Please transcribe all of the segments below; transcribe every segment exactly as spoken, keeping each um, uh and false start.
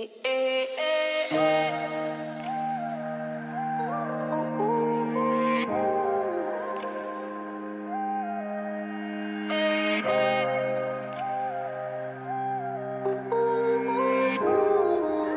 Eh, eh, eh, eh. Ooh, ooh, ooh, ooh. Eh, eh. Ooh, ooh, ooh, ooh.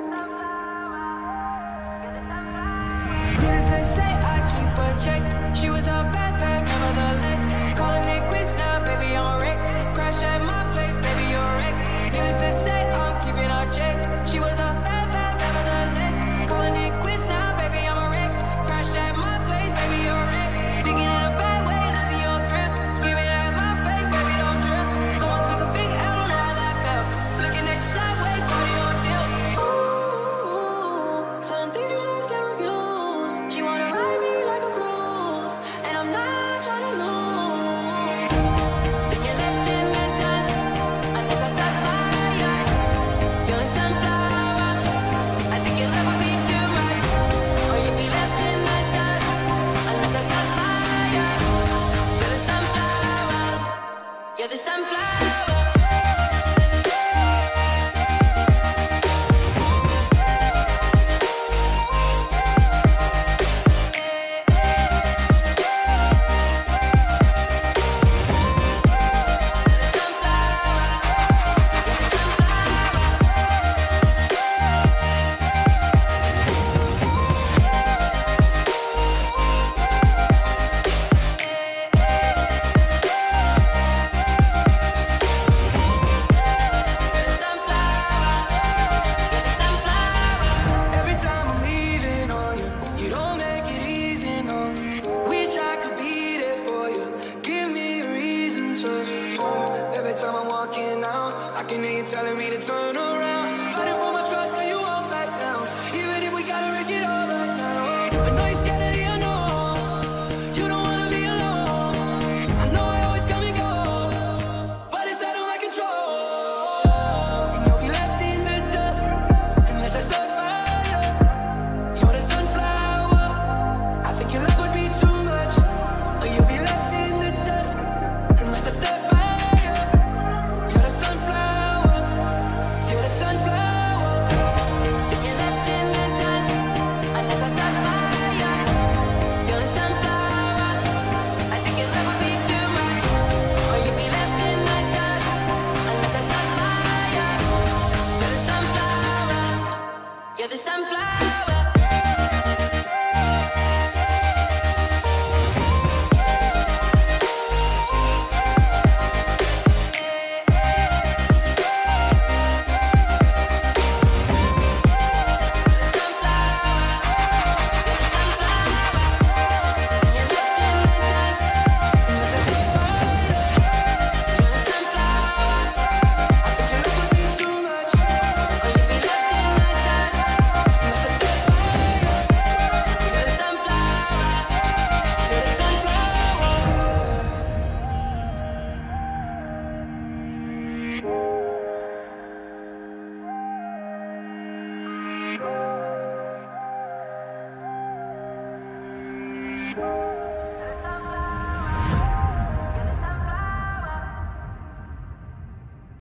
Needless to say, I keep a check. She was a bad, bad, nevertheless. Calling it quits now, baby, I'm a wreck. Crash at my place, baby, you're a wreck. Needless to say, I'm keeping a check. She was a bad, bad, nevertheless. Calling it quits now, baby, I'm a wreck. Crash at my place, baby, you're a wreck. Thinking in a bad way, losing your grip. Screaming at my face, baby, don't trip. Someone took a big L, don't know how that felt. Looking at you sideways, body on tilt. Ooh, some things you just can't refuse. She wanna ride me like a cruise, and I'm not trying to lose. Then you're left in the dust, unless I stuck by ya. You're the sunflower. I think your love would be too much, or you'd be left in the dust, unless I stuck by ya. You're the sunflower. You're the sunflower. Every time I'm leaving on you, you don't make it easy, no. Wish I could be there for you. Give me a reason to. Every time I'm walking out, I can hear you telling me to turn around. Fighting for my trust, so you won't back down. Even if we gotta risk it all right now. I know you're scared of the unknown. You don't wanna be alone. I know I always come and go, but it's out of my control. And you'll be left in the dust unless I stuck by you. You're the sunflower. I think your love would be too much, or you'll be left in the dust unless I stuck by you. You're the sunflower. You're the sunflower. Then you're left in the dust unless I stuck by you. You're the sunflower. I think your love would be too much, or you'll be left in the dust unless I stuck by you. You're the sunflower. You're the sunflower.